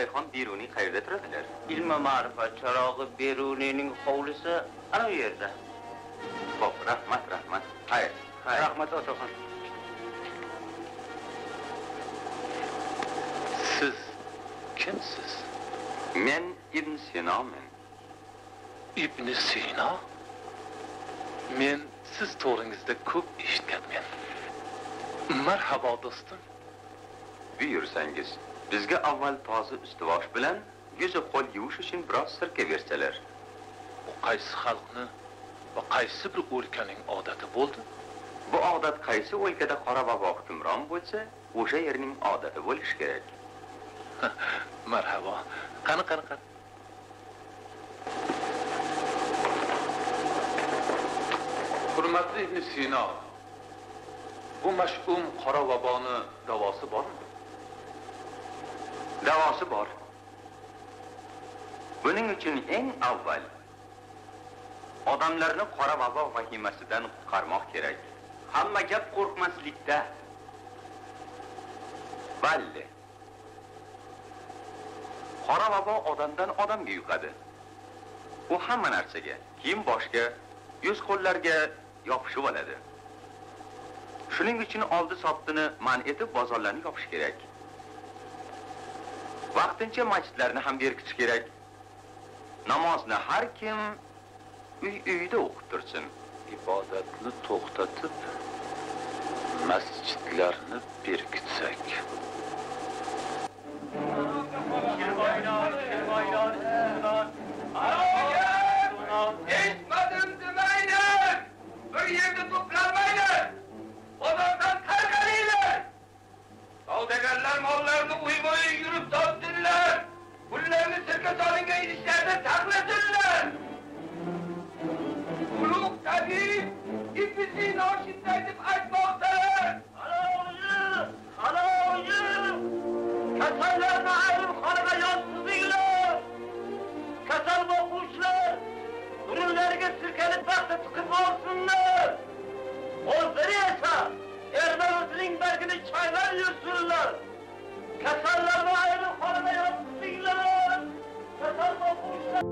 Rayhon Beruniy qayerda turadilar? Ilm ma'rifat charog'i Beruniyning hovlisi ana bu yerda. Xo'p, rahmat. Xayr. Rahmat otaxon. Siz kimsiz? Men Ibn Sinoman. Ibn Sino? Men siz to'g'ringizda ko'p eshitganman. Marhabo do'stim. Buyursangiz, bizga avval toza ustivosh bilan yuzi qo'l yuvish uchun biroz sirka bersalar. Bu qaysi xalqni va qaysi bir o'lkaning odati bo'ldi? Bu odat qaysi o'lkada qora bobo hukmron bo'lsa, o'sha yerning odati bo'lishi kerak. Marhabo. Qani. Hurmatli Ibn Sino, bu mash'um qora vaboni davosi bormi? Davosi bor. Buning uchun eng avval odamlarni qora vabo vahimasidan qutqarmoq kerak. Hamma gap qo'rqmaslikda. Balli. Qora vabo odamdan odamga yuqadi. U hamma narsaga, kiyim boshga, yuz qo'llarga yopishib oladi. Shuning uchun oldi sotdini man etib bozorlarni yopish kerak. Vaqtincha masjidlarni ham berkitish kerak. Namozni har kim uyida o'qib tursin. Ibodatni to'xtatib masjidlarni berkitsak. Esmadım demeyin! Bir yerde toplanmayın! Odadan kalkmayın! Savdegarlar mallarını uymayı yürüp dağıtırlar! Kullarını sirke salınca ilişlerde saklasınlar! Uluk tabi İbn-i Naşin'de edip açmaktadır! Ana oğlu! Kasallarına ayrım kanıma yansızıyla! Kasal bokmuşlar! Ürünlerine sirkelip bakta tıkıp olsunlar! Ozları yasa! Ermeni'nin belgini çaylar yusurlar! Kasallarına ayrım kanıma yansızıyla! Kasal bokmuşlar!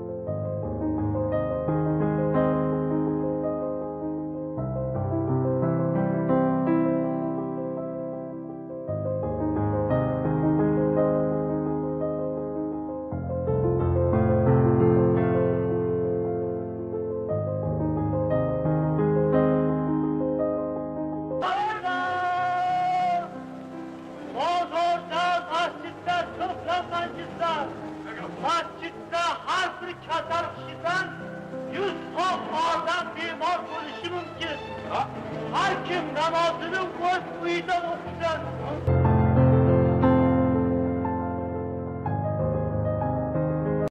Masjidde her bir kasar kişiden 100 ton adam bimar oluşu mümkün. Her kim namazını koyup uyudan okusan.